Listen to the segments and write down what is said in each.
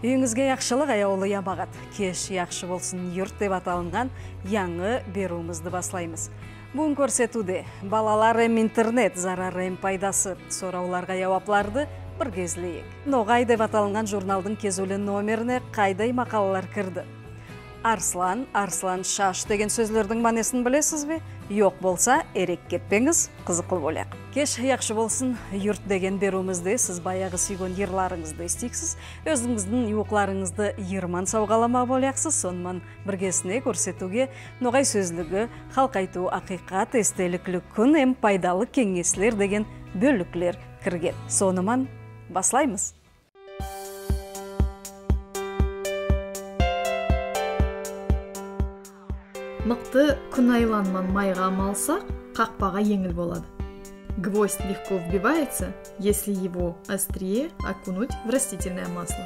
Үйіңізге яқшылық аяулы ямағат. Кеш яқшы болсын юрт деп аталынған яңы беруімізді баслаймыз. Бүгін көрсетуде балалар интернет, зарары пайдасы сұрауларға жауапларды бір кезлейік. Ноғай деп аталынған журналдың кезулі номеріне қайдай мақалалар кірді. Арслан шаш деген сөзлердің манесін білесіз бе? Йоқ болса, ерек кетпеңіз, қызықыл болақ. Кеш яқшы болсын, юрт деген беруімізде сіз баяғы сүйген ерларыңызды істейсіз, өзіңіздің юқларыңызды ерман сауғалама болақсыз, сонымен біргесіне көрсетуге ноғай сөзлігі, халқайту ақиқат, естеліклі күн, пайдалы кеңеслер деген бөліклер кірген. Сонымен баслаймыз. Мықты күн айланман майға малсақ, қақпаға еңіл болады. Гвоздь легко вбивается, если его острие окунуть в растительное масло.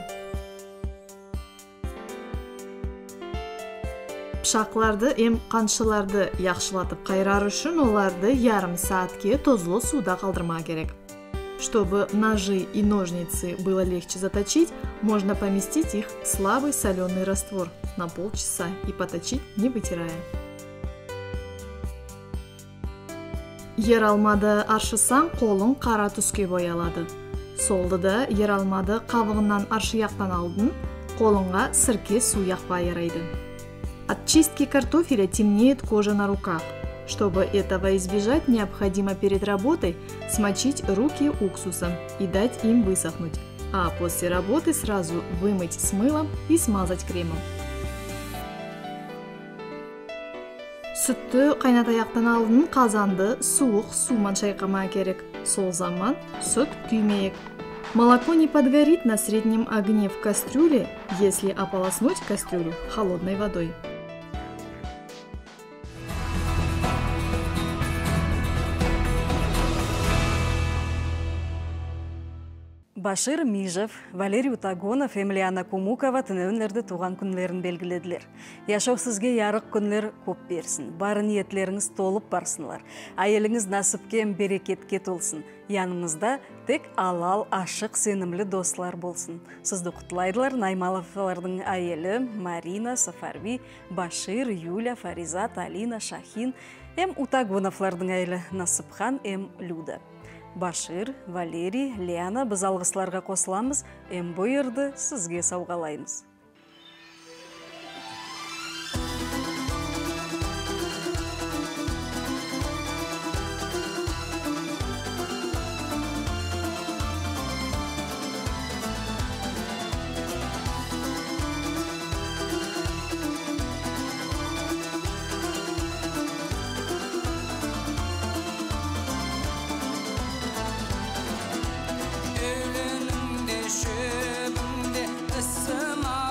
Пышақларды қаншыларды яқшылатып қайрар үшін оларды ярым саатке тозлы суда қалдырма керек. Чтобы ножи и ножницы было легче заточить, можно поместить их в слабый соленый раствор на полчаса и поточить, не вытирая. Ер алмады аршысаң, қолың қара түске боялады. Солды да ер алмады қабығынан аршы яқтан алдын, қолыңға сірке су яқпа ярайды. От чистки картофеля темнеет кожа на руках. Чтобы этого избежать, необходимо перед работой смочить руки уксусом и дать им высохнуть, а после работы сразу вымыть с мылом и смазать кремом. Сүтті қайната яқтан алдын қазанды суық сумен шайқама керек. Сол заман сүт күймейік. Молоко не подгорит на среднем огне в кастрюле, если ополоснуть кастрюлю холодной водой. Башир Мижев, Валерий Утагонов, Эмилиана Кумукова түнөөнлерді туған күнлерін белгіледілер. Яшау сізге ярық күнлер көп берсін. Бары ниетлеріңіз толып барсынлар. Айеліңіз насыпке берекетке толсын. Яныңызда тек алал, ашық, сенімлі достар болсын. Сізді құтлайдылар Наймаловлардың айелі Марина, Сафарби, Башир, Юля, Фаризат, Алина, Шахин, Утагоновлардың айелі Насыпхан, Люда. Башир, Валерий, Лиана біз алғысларға қосыламыз, бұйырды сізге сауғалаймыз. Şöbümde ısıma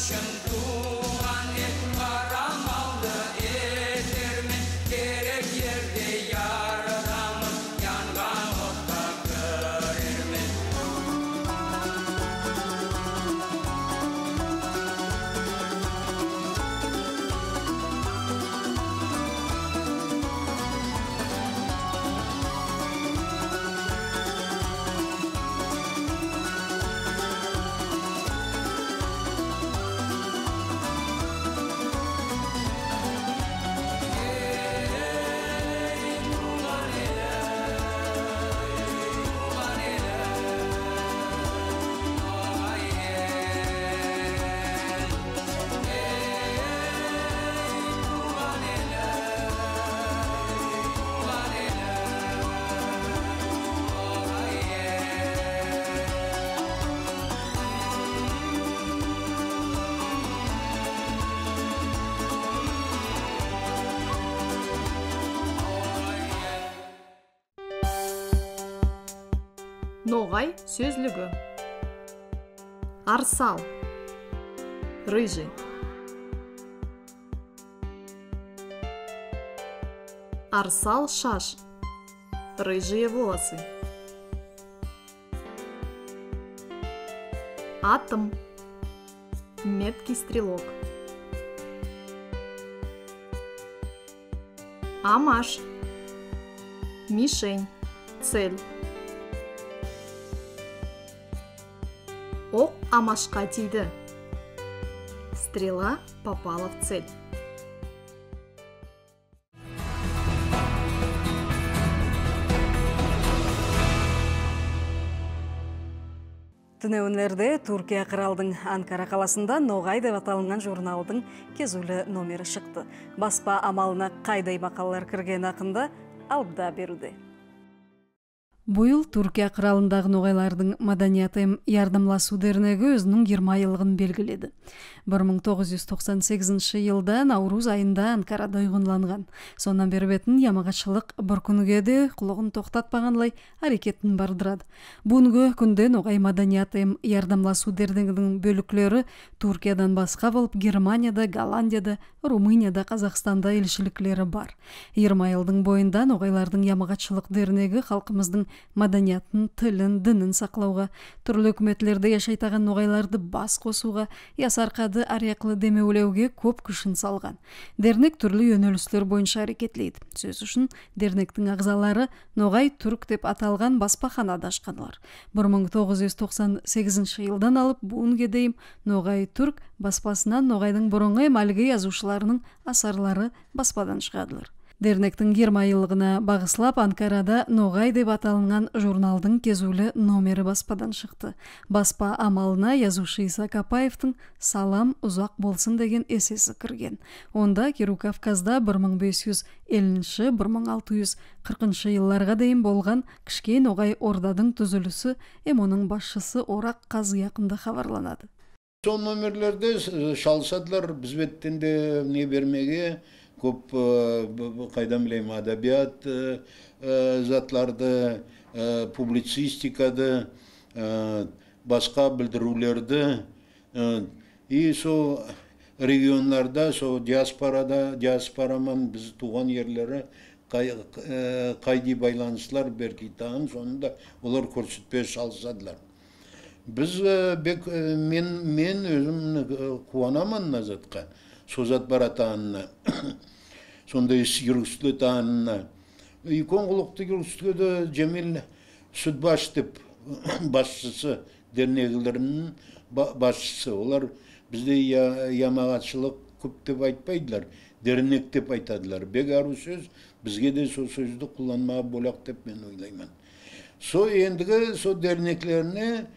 Ноғай сөзлігі. Арсал. Рыжий. Арсал шаш. Рыжие волосы. Атом. Меткий стрелок. Амаш. Мишень. Цель. Оқ амашқа тиді. Стрела попала в цель. Түнеуінлерде Түркия қыралдың Анкара қаласында Ноғай деп аталынған журналдың кезулі номері шықты. Баспа амалына қайдай мақалалар кірген ақында алда беруде. Бұйыл Түркия қыралындағы ноғайлардың маданияты ярдамласу дернегі өзінің 20 жылығын белгіледі. 1998 жылда Наурыз айында Анкарада ұйғынланған. Сонан бері бетін ямағатшылық бір күнге де құлығын тоқтатпағанлай әрекетін бардырады. Бүгінгі күнде ноғай маданияты ярдамласу дернегінің бөліклері Түркиядан басқа болып Германияда, Голландияда, Румынияда, Қазақстанда елшіліклері бар. 20 жылдың бойында ноғайлардың ямағатшылық дернегі халқымыздың маданиятын, тілін, дінін сақлауға, түрлі үкіметлерде яшайтаған ноғайларды бас қосуға, ясарқады арияқлы демеулеуге көп күшін салған. Дернек түрлі өнелістер бойынша әрекетлейді. Сөз үшін дернектің ағзалары Ноғай түрк деп аталған баспаханада ашқанлар. 1998 жылдан алып бүгінге дейін Ноғай түрк баспасынан Ноғайдың бұрынғы мәлгі язушыларының асарлары баспадан шығадылар. Дернектің 20 жылығына бағыслап Анкарада Ноғай деп аталынған журналдың кезулі номері баспадан шықты. Баспа амалына язушы Иса Капаевтың «Салам ұзақ болсын» деген эсесі кірген. Онда Керу Кавказда 1550-1640 жылларға дейін болған кішке Ноғай ордадың түзілісі оның басшысы Орақ Қазы яқында хабарланады. Сол номерлерде шалсадылар бізбеттен де не бермеге, көп қайдан білейм адабият затларды, публицистикады, басқа білдірулерді, и со регионларда, со диаспораман біз туған ерлері қайди байланыстылар беркейтағын, сонында олар көрсетпе шалсадылар. Біз мен өзім қуанамын назатқа, созат баратанына, сондай жүргістілі тағынына. Конғылықты жүргістілі Жемел Сүтбаш деп басшысы, дернегілерінің басшысы. Олар бізде ямағатшылық көп деп айтпайдылар, дернек деп айтадылар. Бек ару сөз, бізге де сол сөзді құланмаға болақ деп мен ойлаймын. Со ендігі со дернеклеріне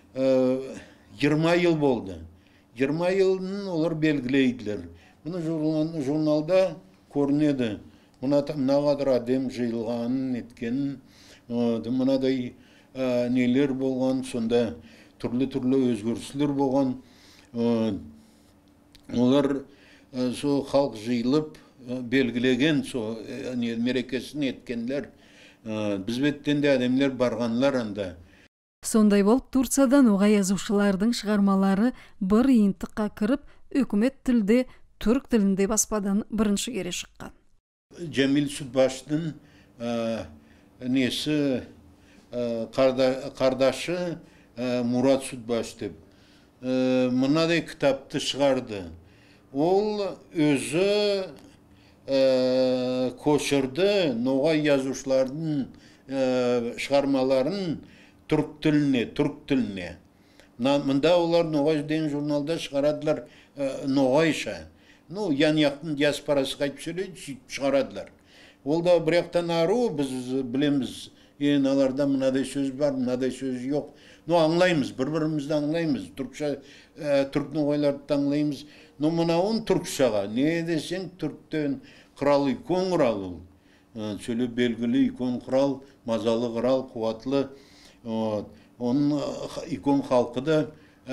20 жыл болды. 20 жылын олар белгілейділер. Бұны журналда көрінеді. Мұнағадыр адем жиылғанын еткенін, мұнадай нелер болған, сонда түрлі өзгерістер болған. Олар со халық жиылып белгілеген, со мерекесін еткенлер. Бізбеттен де адамлер барғанлар анда. Сондай болуп Турцияда нуга жазуучулардын чыгармалары бір ыйынтыкка кирип, өкмөт тилде түрк тилинде баспадан биринчи кере чыккан. Cemil Sütbaş'ın nesi kardeşi Murat Sütbaş deb mınaday kitapты çıkardı. Ol özü koşurdu noğay yazuşlarının çıkarmaların Türk tiline. Mında onlar noğay den jurnalda çıkaradılar noğayşa. Ну, yan yaktın diasporası kayıp söyleyip çıkaradılar. Olda bıraktan arı biz bilemiz. Yenalarda mınaday söz var, mınaday söz yok. No anlayımız, birbirimizde anlayımız. Türkçe, Türk noğaylarda anlayımız. No mına on Türkçe'ga. Ne desen Türk'ten kral ikon kralı. Şöyle belgili ikon kral, mazalı kral, kuvvetli. Onun ikon halkı da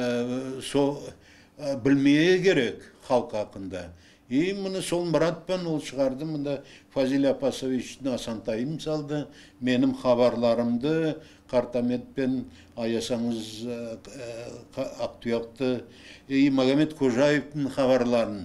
bilmeye gerek halk hakkında. Bunu sol Murat'pan ol çıkardı. Bunda Fazil Apasoviç'in Asantay'ım saldı. Benim haberlerimdi. Kartamet'pen ayasanız aktuyaktı. Magomed Kojayev'in haberlerini.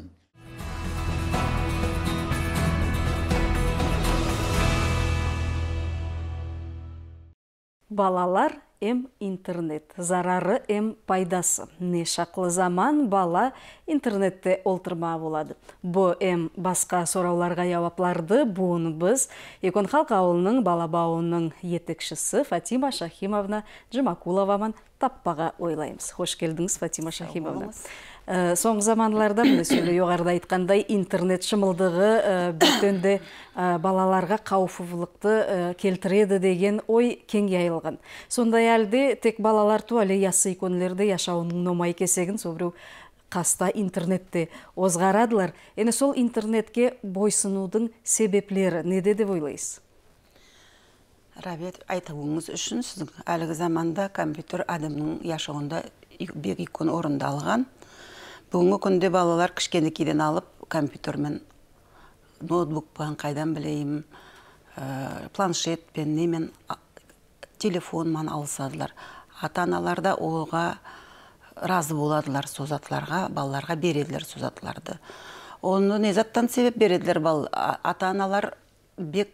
Балалар эм интернет, зарары эм пайдасы. Не шаклы заман бала интернетте олтырма болады. Бу эм басқа сорауларга жавапларды буны біз Экон Халк ауылының балабауының етекшісі Фатима Шахимовна Джимакуловаман таппаға ойлаймыз. Хош келдіңіз, Фатима Шахимовна. Соңғы заманларда, сөйле жоғарыда айтқандай, интернет шымылдығы бүтінді балаларға қауіпсіздікті келтіреді деген ой кең жайылған. Сондай әлде тек балалар туалы ясы иконлерді яшауының номай кесегін собыру қаста интернетте озғарадылар. Әне сол интернетке бойсынудың себеплері неде деп ойлайсыз? Рабет, айтуыңыз үшін сіздің әлгі заманда компьютер адамның яшауында бек икон орындалған. Бүгінгі күнде балалар кішкенекейден алып компьютермен, ноутбукпен қайдан білеймін, планшетпен, немен, телефонмен алысадылар. Ата-аналар да оға разы боладылар созатларға, балаларға береділер созатларды. Оны не заттан себеп береділер ата-аналар бек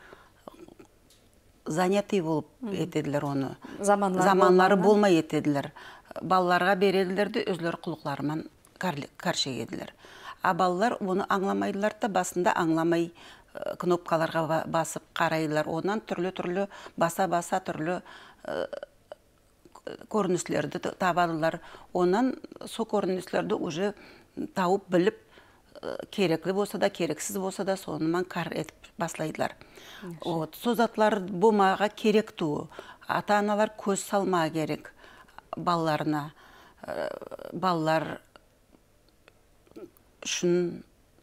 занятый болып етеділер оны. Заманлары болмай етеділер. Балаларға береділерді өзлер құлықларымен каршегеділер. А балалар оны аңламайдылар да басында аңламай кнопкаларға басып қарайдылар. Онан түрлі баса-баса түрлі көріністілерді табадылар. Онан со көріністілерді уже тауып біліп кереклі болса да, керексіз болса да, сонымен кар етіп баслайдылар. Созатлар болмаға керек туы. Ата-аналар көз салма керек балаларына. Балалар үшін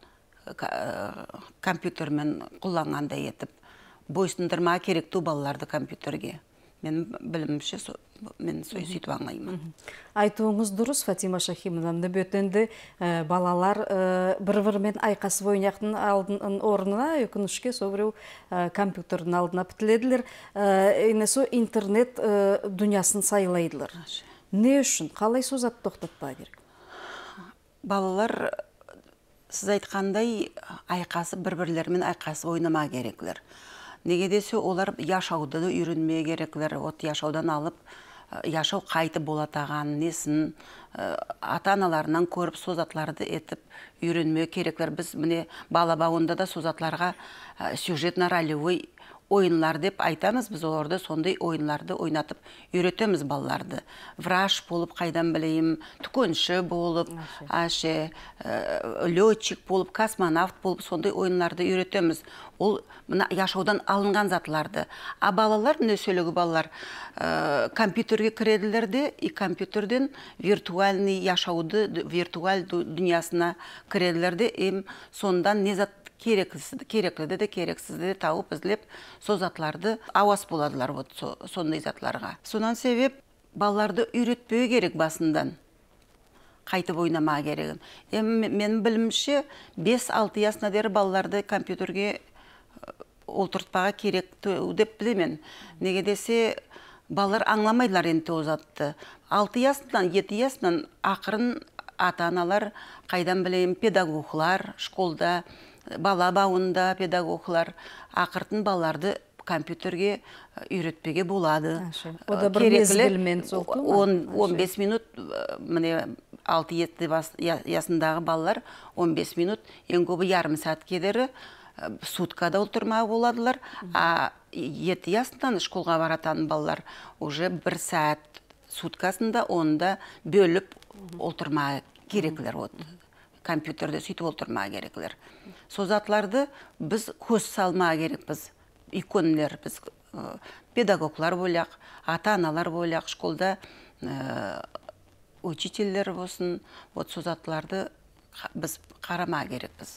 компьютермен құланғанда етіп, бойсындырма керек ту балаларды компьютерге. Мен білімше, мен сөйтіп аңлаймын. Айтуыңыз дұрыс, Фатима Шахимовна, бөтенді балалар бір-бірмен айқасы ойнақтың алдын орнына, өкінішке собыру компьютердің алдына бітіледілер. Енесу интернет дүниясын сайлайдылар. Не үшін? Қалай созат тоқтатпа керек? Балалар, сіз айтқандай, айқасы бір-бірлермен айқасы ойнама кереклер. Неге десе, олар яшауды үйренмей кереклер. Яшаудан алып, яшау қайты болатаған несін ата-аналарынан көріп созатларды етіп үйренмей кереклер. Біз міне балабауында да созатларға сюжетно-ролевой ойынлар деп айтамыз. Біз оларды сондай ойынларды ойнатып үйретеміз балаларды. Враж болып қайдан білейім, түкенші болып, летчик болып, космонавт болып сондай ойынларды үйретеміз. Ол яшаудан алынған затларды. А балалар, не сөйлегі балалар, компьютерге кіреділерді, и компьютерден виртуальный яшауды, виртуаль дүниясына кіреділерді, сондан не зат керекліді де керексізді де тауып ізлеп созатларды ауас боладылар сондай затларға. Сонан себеп балаларды үйретпеу керек басындан. Қайтып ойнама керегін. Мен білімше 5-6 ясына дері балаларды компьютерге олтыртпаға керек деп білемен. Неге десе балалар аңламайлар енді озатты. 6 ясынан, 7 ясынан ақырын ата-аналар, қайдан білейін, педагоглар, школда, бала бауында педагоглар ақыртын балаларды компьютерге үйретпеге болады. О да бір мезгілмен соқты ма? 15 минут, міне 6-7 ясындағы балалар 15 минут, ең көбі ярым сәт кедері суткада отырмағы боладылар. 7 ясынан школға баратан балалар уже 1 сәт суткасында онда бөліп отырмағы кереклер. Компьютерде сөйтіп отырмағы кереклер. Созатларды біз көз салмағы керек біз. Иконлер, біз педагоглар боляқ, ата-аналар боляқ, школда учителлер болсын, созатларды біз қарама керекпіз.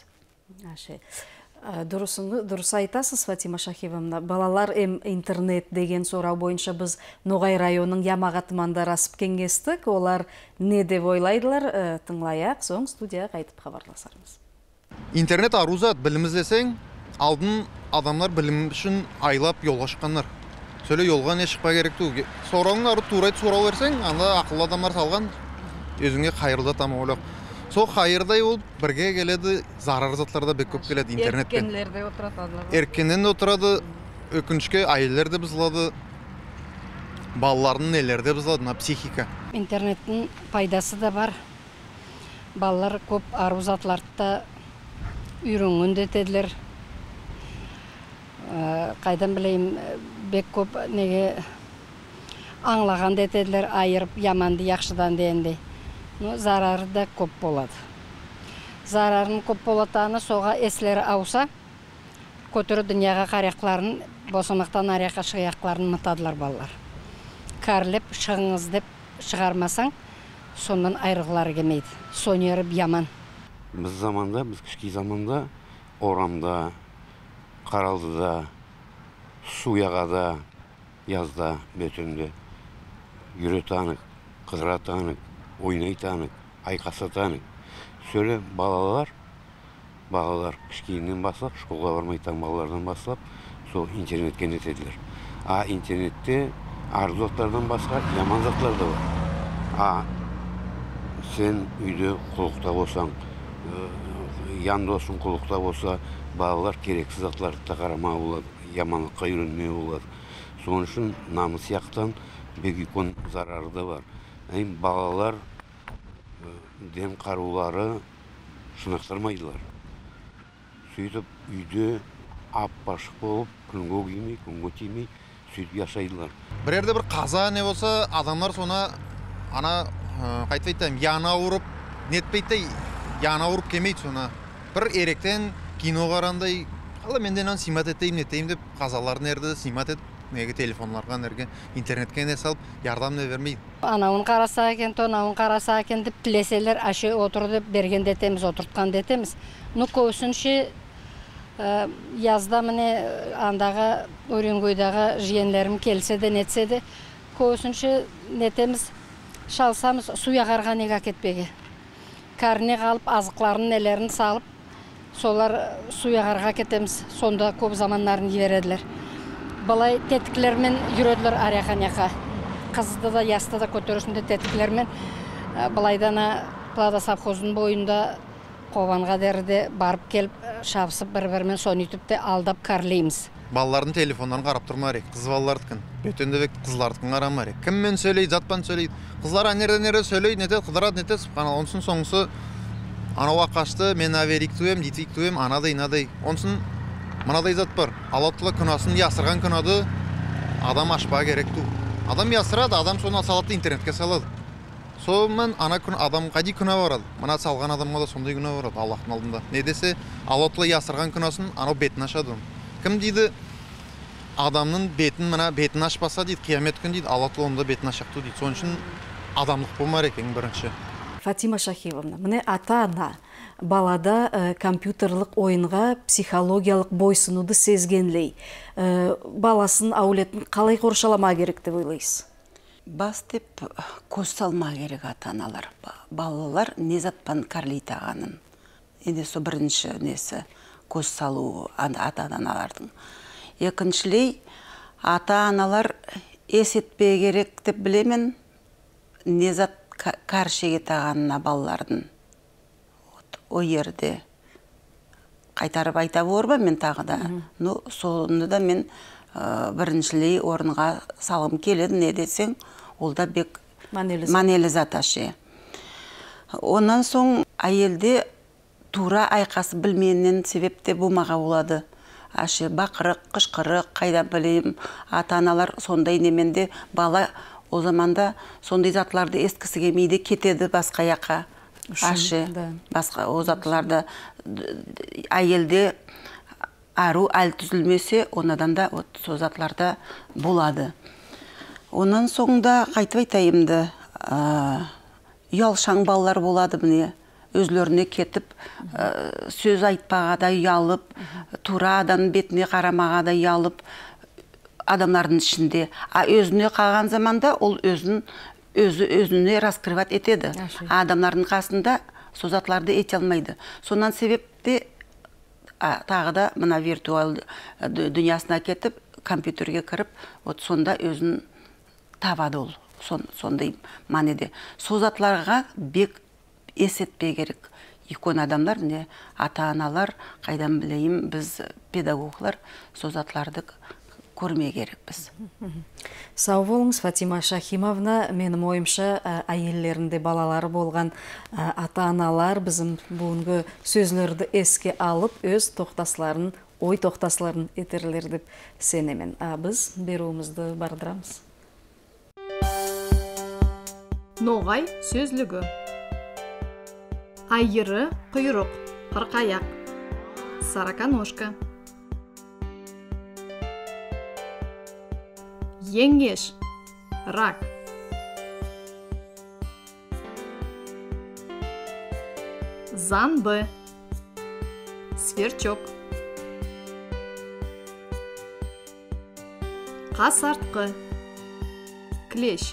Дұрыс айтасыз, Фатима Шахивовна. Балалар интернет деген сұрау бойынша біз Ноғай районының Ямағатыманда расып кеңестік. Олар не деп ойлайдылар? Тыңлаяқ, соң студияға қайтып хабарласармыз. Интернет арузат, білім іздесең, алдын адамдар білім үшін айлап жолға шыққандар. Сөйле жолға не шықпа керекті. Сорауың ары турайды сорау берсең, анда ақылы адамдар салған, өзіңе қайырлы тамы ойлап. Сол қайырдай ол бірге келеді, зарар затларда бек көп келеді интернетпен. Еркенлерде отырады. Еркеннен отырады, өкінішке айлерде бұзылады, балалардың нелерде бұзылады, психика. Интернеттің пайдасы да бар. Балалар көп арузатларды үйренген детеділер. Қайдан білейм, бек көп неге аңлаған детеділер, айырып яманды яқшыдан дейінде. Зарары да көп болады. Зарарын көп болатаны соға еслері ауса, көтірі дүнияға қарияқларын, босамақтан арияқа шығаяқларын мұтадылар балалар. Кәріліп, шығыңыз деп шығармасаң, сондан айрығылары келмейді. Сонеріп яман. Біз заманда, біз кішкей заманда, орамда, Қаралдыда, Суяғада, язда, бөтінде үйретанық, қыдыратанық, ойнайтанық, айқасатанық. Сөйле балалар кішкейінен басылап, школға бармайтан балалардан басылап, сол интернетке нетеділер. Интернетте арзуаттардан басқа яман заттар да бар. Сен үйде құлықта болсаң, ян досың құлықта болса, балалар керексіз заттарды да қарамау болады, яманлыққа үйренмеу болады. Соның үшін намыс яқтан бек үлкен зарары да бар. Балалар ден қарулары шынықтырмайдылар. Сөйтіп үйде ап-ашық болып, күнге кимей, күнге тимей, сөйтіп яшайдылар. Бір ерде бір қаза не болса, адамдар сона қайтып айтайым, яна ұрып, нетпейді, яна ұрып кемейді сона. Бір еректен кино қарандай, менден симат етейім, нетейім деп қазаларын ерді симат ет, неге телефонларға, неге интернетке не салып, ярдам не бермейді. Анауын қараса екен, тонауын қараса екен деп тілеселер, ашы отырды берген детеміз, отыртқан детеміз. Көбісінше язда міне андағы Өреңгөйдағы жиенлерім келсе де, нетсе де, көбісінше нетеміз шалсамыз суяғарға неге кетпеге. Кәріне қалып, азықларын нелерін салып, солар суяғарға кетеміз, сонда көп заманларын жібереділер. Балай тетіклермен жүреділер арияқан-яқа. Қызды да, ясты да көтерісінде тетіклермен балайдана Плада совхозының бойында қованға дәріде барып келіп, шабысып бір-бірмен сон үйтіпті алдап кәрлейміз. Балалардың телефондарын қарап тұрмар ек, қыз балалардықын. Өтенде бек қызлардықын қарамар ек. Кіммен сөйлейді, затпан сөйлейді. Қызлар әнерден-ере сөйлейді, нетеді, қыдырады, нетеді, сұпқана. Онсын соңысы, анауа қашты, мен әверик туем, дитик туем, анадай. Онсын, мынадай зат бар. Аллатылы күнасын ясырған күнады, адам ашпа керек ту. Адам ясырады, адам соны салатты интернетке салады. Сонымен ана күн адам қади күнә барады. Мына салған адамға да сондай күнә барады Аллахтың алдында. Не десе, Аллатылы ясырған күнасын анау бетін ашады. Кім дейді, адамның бетін, мына бетін ашпаса дейді, қиямет күн дейді, Аллатылы онда бетін ашақты дейді. Соның үшін адамлық болмар екен бірінші. Фатима Шахивовна, міне ата-ана балада компьютерлік ойынға психологиялық бойсынуды сезгенлей. Баласын, аулетін қалай қоршалама керек деп ойлайсыз? Бас деп көз салма керек ата-аналар. Балалар не затпан карлейтағанын. Енді со бірінші несі көз салу ата-аналардың. Екіншілей, ата-аналар есетпе керек деп білемен, незат каршеге тағанына балалардың. О ерде қайтарып айта борба мен тағы да. Ну, соны да мен біріншілей орынға салым келеді, не десең, ол да бек манелі зат ашы. Онан соң әйелде тура айқасы білменен себепте болмаға болады. Ашы бақырық, қышқырық, қайда білейм, ата-аналар сондай неменде бала о заманда сондай затларды ескісі келмейді, кетеді басқа яққа. Ашы, басқа о затларды әйелде ару әл түзілмесе, онадан да со затларда болады. Онан соңында қайтып айтайымды, ұялшаң балалар болады міне. Өзлеріне кетіп, сөз айтпаға да ұялып, тура адам бетіне қарамаға да ұялып, адамлардың ішінде. Өзіне қалған заманда ол өзіне раскрывать етеді. Адамлардың қасында созатларды ете алмайды. Сонан себепте тағы да мына виртуал дүниясына кетіп, компьютерге кіріп, сонда өзін табады ол. Сондай манеде. Созатларға бек есетпе керек. Икон адамдар, не ата-аналар, қайдан білейім, біз педагоглар созатларды көрмей керек біз. Сау болыңыз, Фатима Шахимовна. Менің ойымша, әйеллерінде балалары болған ата-аналар біздің бүгінгі сөзлерді еске алып, өз тоқтасларын, ой тоқтасларын етерлер деп сенемен. Біз беруімізді бардырамыз. Ноғай сөзлігі. Айыры, құйрық, қырқаяқ, сараканошка. Еңеш, рак. Занбы, сверчок. Қасартқы, клещ.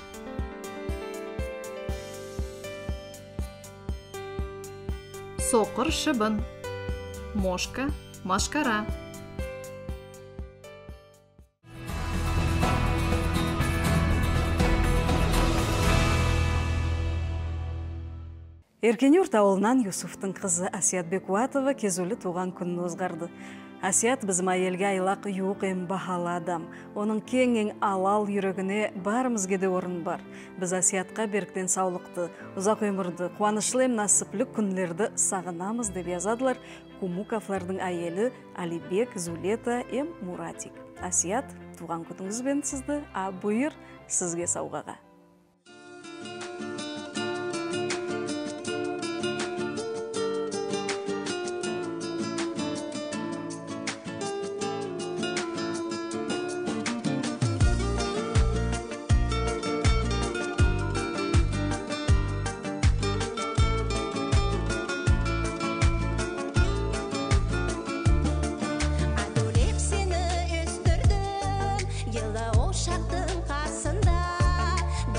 Соқыр шыбын, мошка, машкара. Еркенюрт ауылынан Юсуфтың қызы Асият Бекуатова кезулі туған күнін өзгарды. Асият біздің әйелге айлақ юқ ем бағалы адам. Оның кеңен алал жүрегіне барымызге де орын бар. Біз Асиятқа беріктен саулықты, ұзақ өмірді, қуанышлы ем насыплық күнлерді сағынамыз деп язадылар Кумуковлардың әйелі Алибек, Зулета ем Муратик. Асият, туған күніңізбен сізді, бұйыр сізге сауғаға. Шақтың қасында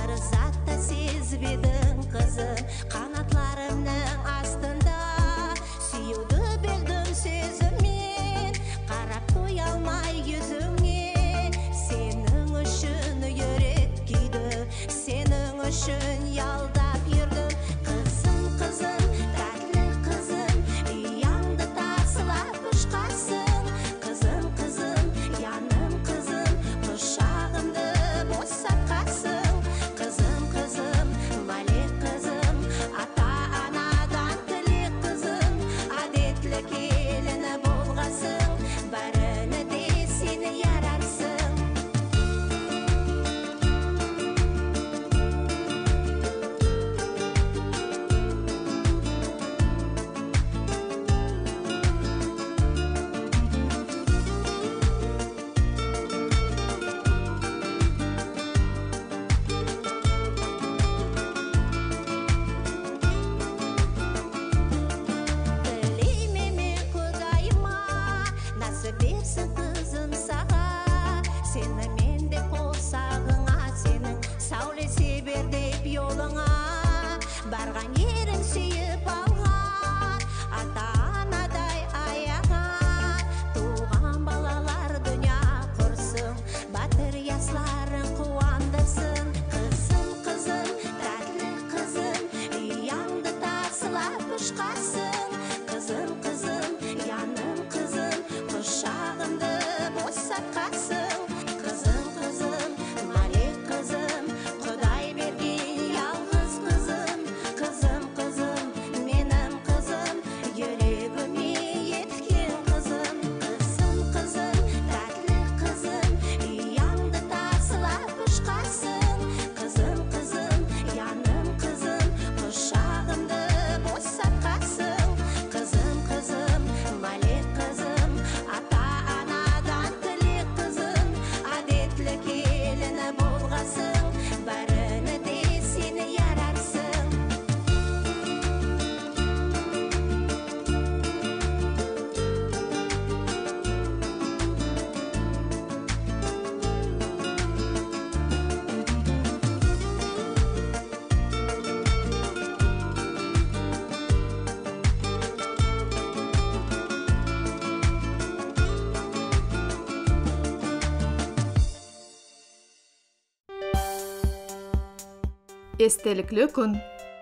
Эстеликлүү күн.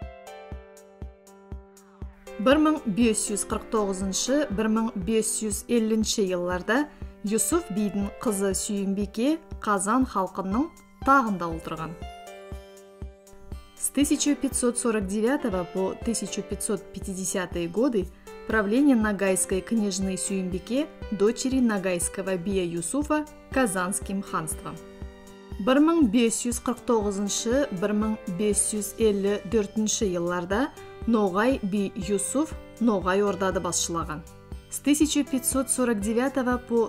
1549-1550 жылларда Юсуф бийдин кызы Сүйүнбике Казан халкынын тагында олтурган. С 1549 по 1550 годы правление Ногайской княжны Сүйүнбике, дочери Ногайского бия Юсуфа, Казанским ханством. 1549-1554 жылларда Ноғай би Юсуф Ноғай ордады басшылаган. С 1549 по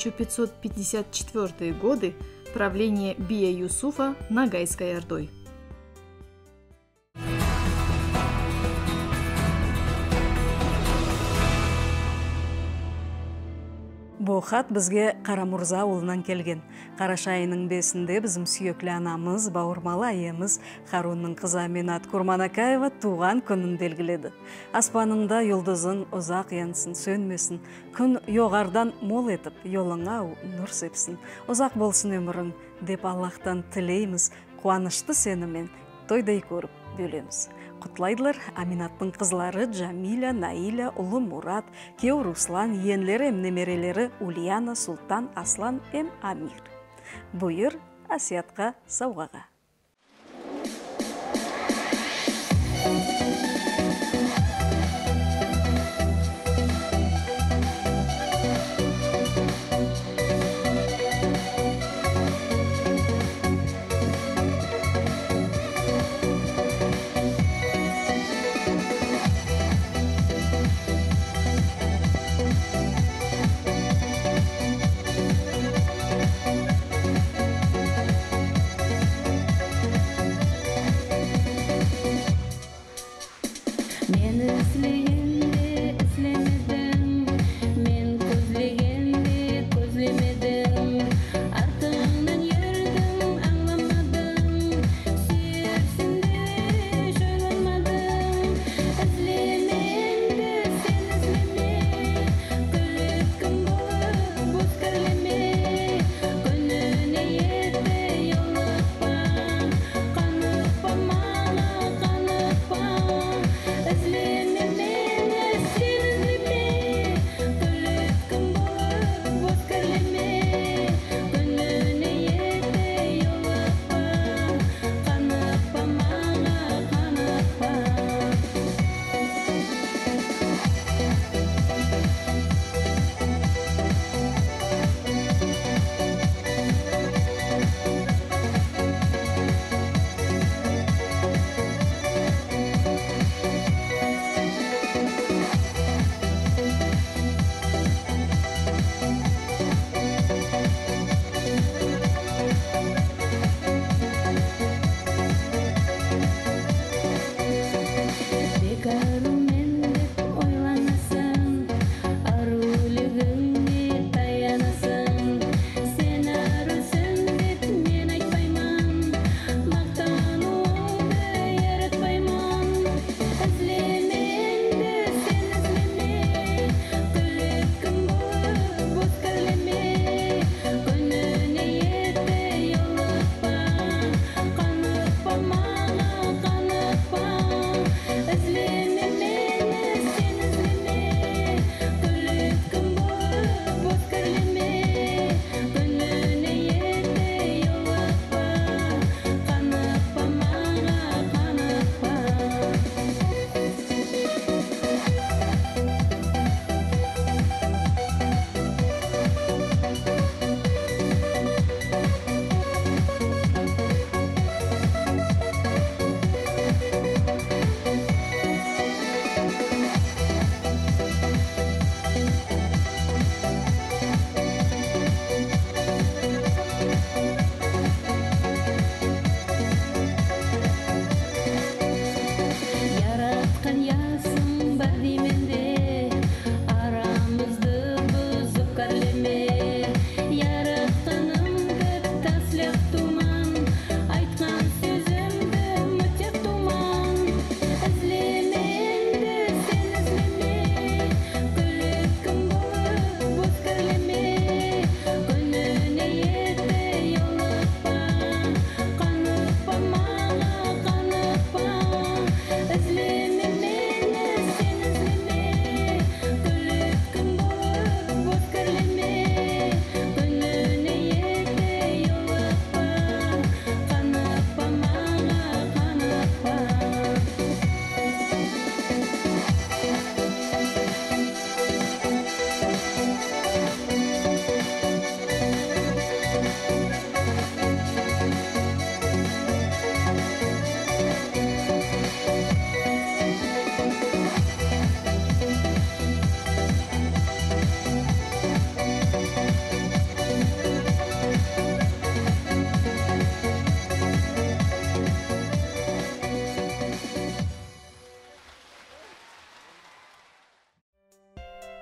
1554 годы правление бия Юсуфа Ногайской ордой. Бу хат бізге Карамурза ауылынан келген. Караша айының 5-інде біздің сүйеклі анамыз, бауырмалы айымыз Харунның қызы Аминат Курманакаева туған күнін белгіледі. Аспаныңда юлдызың ұзақ янсын, сөнмесін, күн жоғардан мол етіп, жолыңа нұр сепсін. Ұзақ болсын өмірің деп Аллахтан тілейміз, қуанышты сенімен тойдай көріп бөлеміз. Құтлайдылар Аминаттың қызлары Джамиля, Наиля, ұлы Мурат, кеу Руслан, енлері әм немерелері Ульяна, Султан, Аслан әм Амир. Бұйыр Асиятқа сауғаға. Özlememe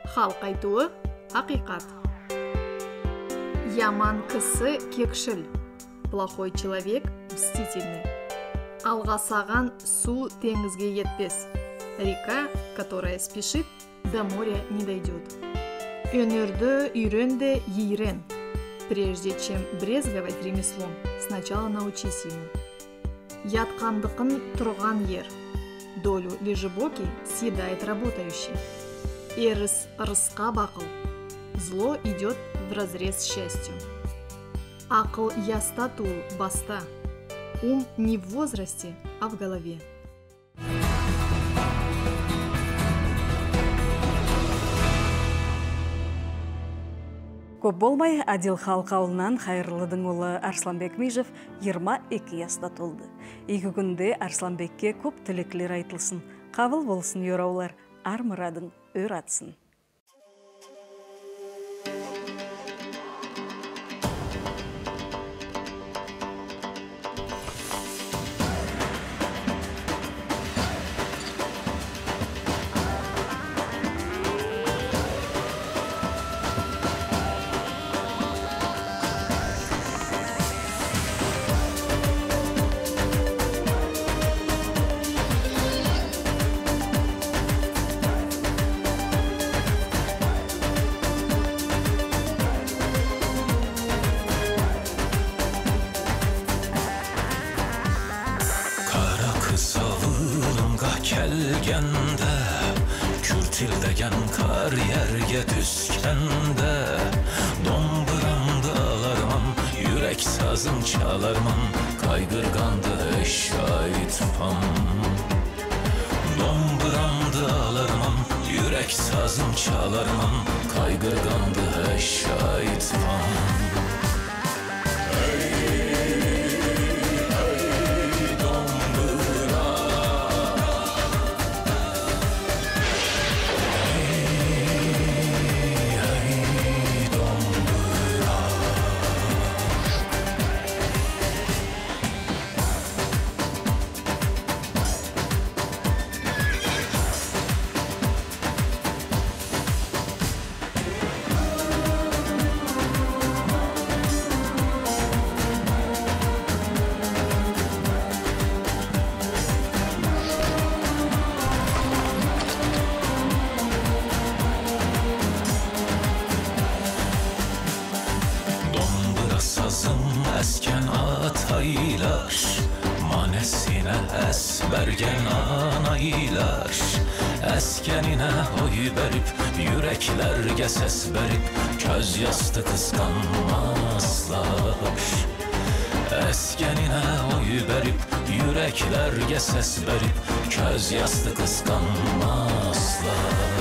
Халк айтуы ақиқат. Яман кісі кекшіл, плохой человек мстительный. Алға саған су теңізге етпес. Река, которая спешит, до моря не дойдет. Өнерді үйрен ейрен. Прежде чем брезговать ремеслом, сначала научись ему. Яткандықын тұрған ер. Долю лежебоки съедает работающий. Эрыс ырысқа бақыл. Зло идет вразрез с счастью. Ақыл яста туыл баста. Ум не в возрасте, а в голове. Көп болмай, Адил халқы ауылынан Хайырлыдың ұлы Арсланбек Мижев 22 жаста толды. Екі күнде Арсланбекке көп тілеклер айтылсын. Қабыл болсын ераулар, ар мұрадың өр атсын. Kelgende, kürtildegen kar yerge düskende, domburamda alarmam, yürek sazım çalarmam, kaygırgandı şahitpam. Domburamda alarmam, yürek sazım çalarmam, kaygırgandı şahitpam. Esken ataylar, manesine esbergen anaylar. Eskenine oy verip, yüreklerge ses verip, köz yastı kıskanmazlar. Eskenine oy verip, yüreklerge ses verip, köz yastı kıskanmazlar.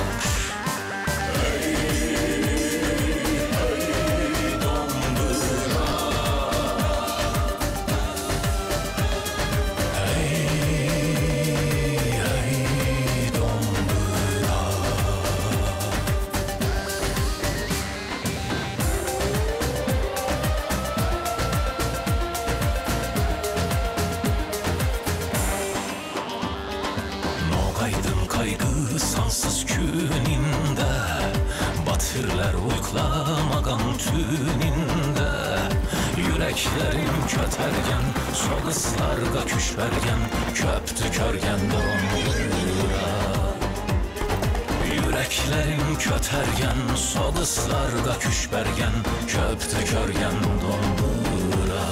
Kaygı sansız güninde, batırlar uyklamagan tüninde. Yüreklerim kötergen, soğıslarga küşbergen, köptü körgen donduruğa. Yüreklerim kötergen, soğıslarga küşbergen, köptü körgen donduruğa.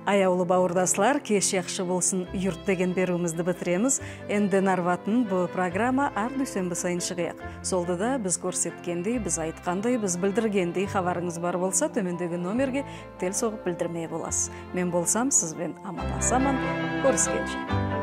Аяулы бауырдаслар, кеш яхшы болсын юрт деген беруімізді бітіреміз. Энден арватын бұл программа ар дүйсенбі сайын шығайық. Солды да біз көрсеткендей, біз айтқандай, біз білдіргендей хабарыңыз бар болса, төмендегі номерге тел соғып білдірмей боласыз. Мен болсам, сізбен амандасамын. Көріскенше.